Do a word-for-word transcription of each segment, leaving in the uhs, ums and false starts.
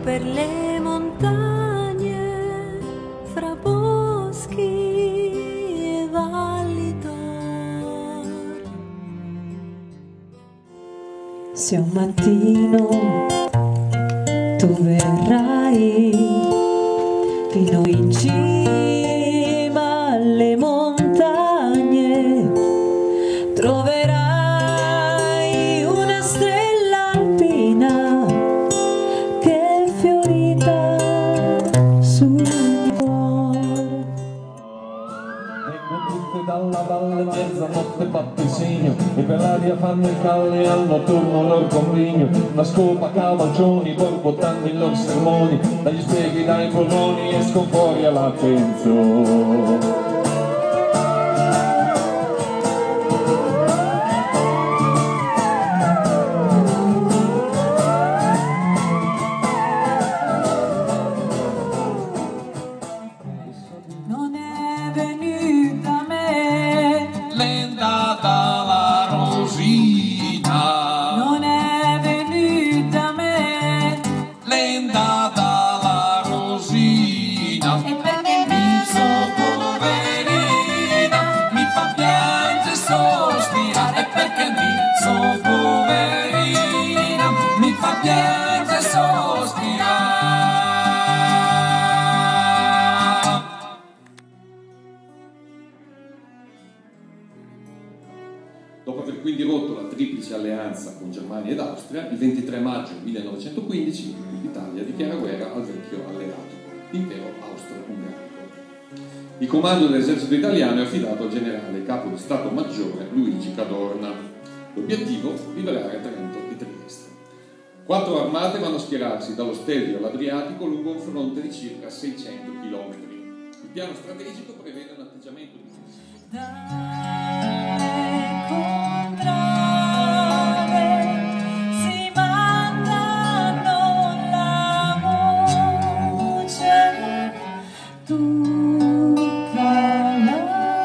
per le montagne, fra boschi e valli d'or. Se un mattino tu verrai fino in cima alle montagne, troverai una stella alpina che è fiorita sul cuore. Vengo tutte dalla valle, mezzanotte fatto il segno, e per l'aria fanno il calle, al notturno lor convegno. Una scopa, cavalcioni, borbottando i loro sermoni, dagli spieghi, dai polmoni escono fuori all'attenzione. Non è venuta a me, l'è data la rosina. non è venuta a me, L'è data la rosina. e perché mi Sono poverina, mi fa piangere sospirare. E perché mi sono poverina, mi fa piangere sospirare. Dopo aver quindi rotto la triplice alleanza con Germania ed Austria, il ventitré maggio millenovecentoquindici l'Italia dichiara guerra al vecchio alleato, l'impero austro-ungarico. Il comando dell'esercito italiano è affidato al generale capo di Stato Maggiore Luigi Cadorna. L'obiettivo: liberare Trento e Trieste. Quattro armate vanno a schierarsi dallo Stelvio all'Adriatico lungo un fronte di circa seicento chilometri. Il piano strategico prevede un atteggiamento difensivo. dalle contrade si mandano la voce, tutta la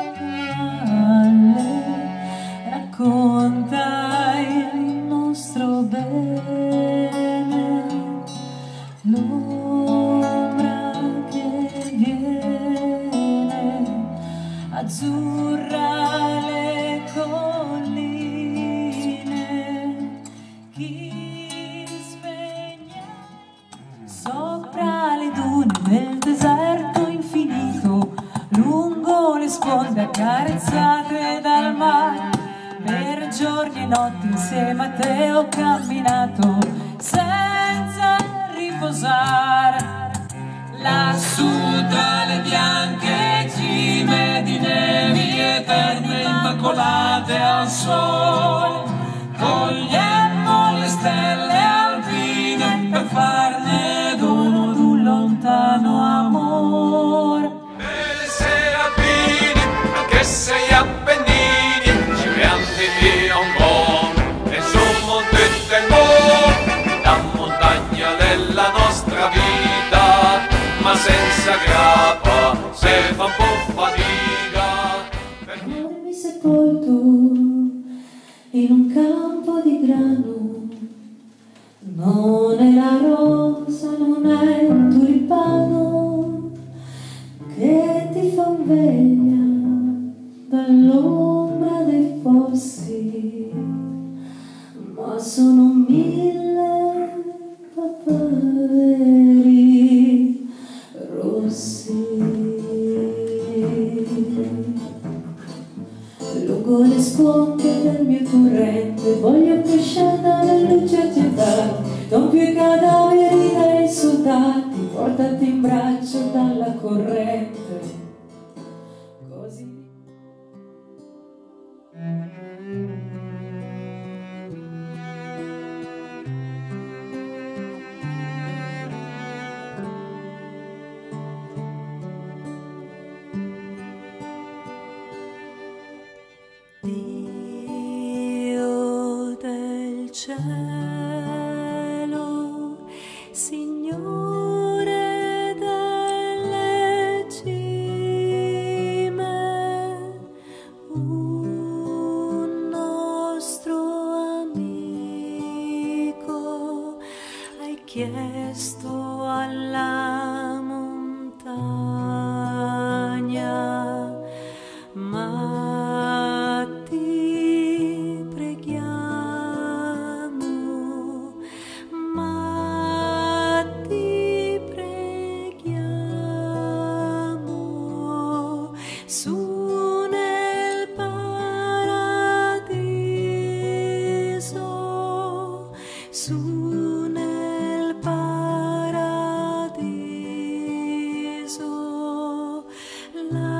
valle racconta il nostro bene, l'ombra che viene azzurra le colline, chi spegne sopra le dune del deserto infinito, lungo le sponde accarezzate dal mare. Per giorni e notti insieme a te ho camminato senza riposare. Lassù tra le bianche cime di nevi eterne immacolate al sole, cogliemmo le stelle alpine per farne dono d'un lontano amore. Belle serafine, anche se gli Appennini ci grandi via un po', e sommo tutto il mondo, la montagna della nostra vita, ma senza grappa, se fa un po' fatica. Mi sepolto in un campo di grano, non è la rosa, non è il tulipano che ti fa veglia dall'ombra dei fossi, ma sono mille papaveri rossi. Lungo le sponde del mio torrente voglio che scenda la luce accesa, non più i cadaveri dei soldati, portati in braccio dalla corrente. Così. Dio del cielo, Signore delle cime, un nostro amico hai chiesto su nel paradiso, su nel paradiso. La